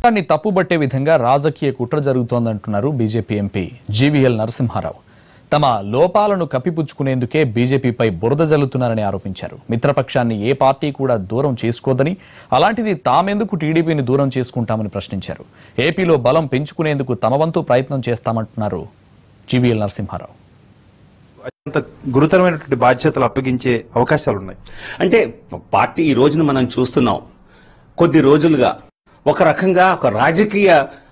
తప్పుబట్టే విధంగా రాజకీయ కుట్ర జరుగుతోందంటున్నారు బీజేపీ ఎంపీ జీవీఎల్ నరసింహారావు. తమ లోపాలను కప్పిపుచ్చుకునేందుకే బీజేపీపై బురద జల్లుతున్నారని ఆరోపించారు. మిత్రపక్షాన్ని ఏ పార్టీ కూడా దూరం చేసుకోదని, అలాంటిది తామెందుకు టీడీపీని దూరం చేసుకుంటామని ప్రశ్నించారు. ఏపీలో బలం పెంచుకునేందుకు తమ వంతు ప్రయత్నం చేస్తామంటున్నారు జీవీఎల్ నరసింహారావు. అంత గురుతరమైనటువంటి బాధ్యతలు అప్పగించే అవకాశాలు ఉన్నాయి. అంటే పార్టీ ఈ రోజున మనం చూస్తున్నాం, కొద్ది రోజులుగా ఒక రకంగా ఒక రాజకీయ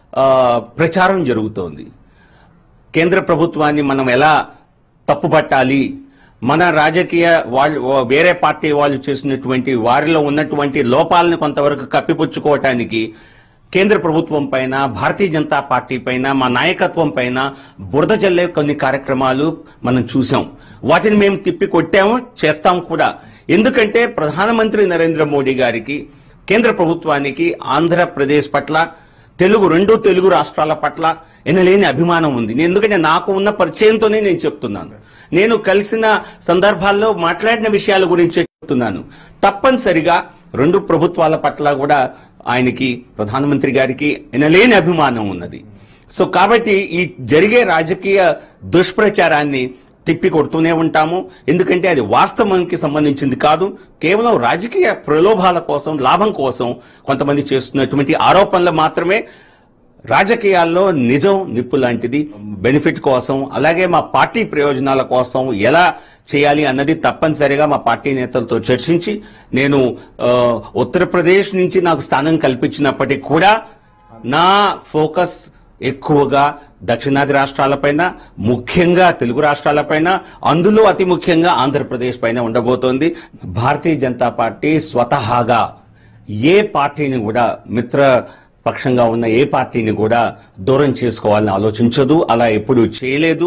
ప్రచారం జరుగుతోంది. కేంద్ర ప్రభుత్వాన్ని మనం ఎలా తప్పుపట్టాలి, మన రాజకీయ వాళ్ళు వేరే పార్టీ వాళ్ళు చేసినటువంటి వారిలో ఉన్నటువంటి లోపాలను కొంతవరకు కప్పిపుచ్చుకోవటానికి కేంద్ర ప్రభుత్వం పైన, భారతీయ జనతా పార్టీ పైన, మా నాయకత్వం పైన బురద జల్లే కొన్ని కార్యక్రమాలు మనం చూసాం. వాటిని మేము తిప్పి కొట్టాము, చేస్తాం కూడా. ఎందుకంటే ప్రధానమంత్రి నరేంద్ర మోడీ గారికి, కేంద్ర ప్రభుత్వానికి ఆంధ్రప్రదేశ్ పట్ల, రెండు తెలుగు రాష్ట్రాల పట్ల ఎనలేని అభిమానం ఉంది. ఎందుకంటే నాకు ఉన్న పరిచయంతోనే నేను చెప్తున్నాను. నేను కలిసిన సందర్భాల్లో మాట్లాడిన విషయాల గురించి చెప్తున్నాను. తప్పనిసరిగా రెండు ప్రభుత్వాల పట్ల కూడా ఆయనకి, ప్రధానమంత్రి గారికి ఎనలేని అభిమానం ఉన్నది. సో కాబట్టి ఈ జరిగే రాజకీయ దుష్ప్రచారాన్ని తిప్పి కొడుతూనే ఉంటాము. ఎందుకంటే అది వాస్తవానికి సంబంధించింది కాదు, కేవలం రాజకీయ ప్రలోభాల కోసం, లాభం కోసం కొంతమంది చేస్తున్నటువంటి ఆరోపణలు మాత్రమే. రాజకీయాల్లో నిజం నిప్పు లాంటిది. బెనిఫిట్ కోసం, అలాగే మా పార్టీ ప్రయోజనాల కోసం ఎలా చేయాలి అన్నది తప్పనిసరిగా మా పార్టీ నేతలతో చర్చించి, నేను ఉత్తరప్రదేశ్ నుంచి నాకు స్థానం కల్పించినప్పటికీ కూడా నా ఫోకస్ ఎక్కువగా దక్షిణాది రాష్ట్రాలపైన, ముఖ్యంగా తెలుగు రాష్ట్రాలపైన, అందులో అతి ముఖ్యంగా ఆంధ్రప్రదేశ్ పైన ఉండబోతోంది. భారతీయ జనతా పార్టీ స్వతహాగా ఏ పార్టీని కూడా, మిత్ర పక్షంగా ఉన్న ఏ పార్టీని కూడా దూరం చేసుకోవాలని ఆలోచించదు, అలా ఎప్పుడూ చేయలేదు.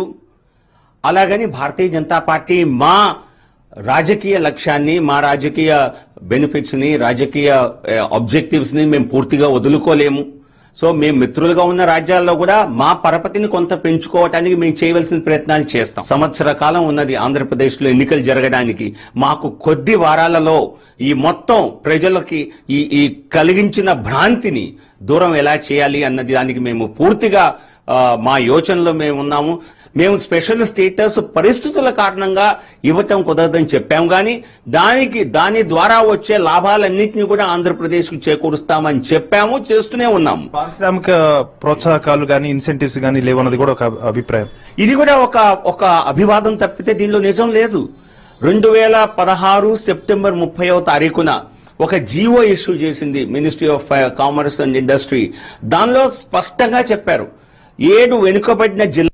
అలాగని భారతీయ జనతా పార్టీ మా రాజకీయ లక్ష్యాన్ని, మా రాజకీయ బెనిఫిట్స్ ని, రాజకీయ ఆబ్జెక్టివ్స్ ని మేము పూర్తిగా వదులుకోలేము. సో మేము మిత్రులుగా ఉన్న రాజ్యాల్లో కూడా మా పరపతిని కొంత పెంచుకోవటానికి మేము చేయవలసిన ప్రయత్నాలు చేస్తాం. సంవత్సర కాలం ఉన్నది ఆంధ్రప్రదేశ్ లో ఎన్నికలు జరగడానికి. మాకు కొద్ది వారాలలో ఈ మొత్తం ప్రజలకి ఈ కలిగించిన భ్రాంతిని దూరం ఎలా చేయాలి అన్నది దానికి మేము పూర్తిగా మా యోచనలో మేము ఉన్నాము. మేము స్పెషల్ స్టేటస్ పరిస్థితుల కారణంగా ఇవ్వటం కుదరదని చెప్పాం, కానీ దాని ద్వారా వచ్చే లాభాలన్నింటినీ కూడా ఆంధ్రప్రదేశ్ కు చేకూరుస్తామని చెప్పాము, చేస్తూనే ఉన్నాము. పారిశ్రామిక ప్రోత్సాహకాలు గానీ, ఇన్సెంటివ్స్ గానీ లేవన్నది కూడా ఒక అభిప్రాయం. ఇది కూడా ఒక అభివాదం తప్పితే దీనిలో నిజం లేదు. 2016 సెప్టెంబర్ 30వ తారీఖున ఒక జీవో ఇష్యూ చేసింది ministry of commerce and industry. దానిలో స్పష్టంగా చెప్పారు, 7 వెనుకబడిన జిల్లా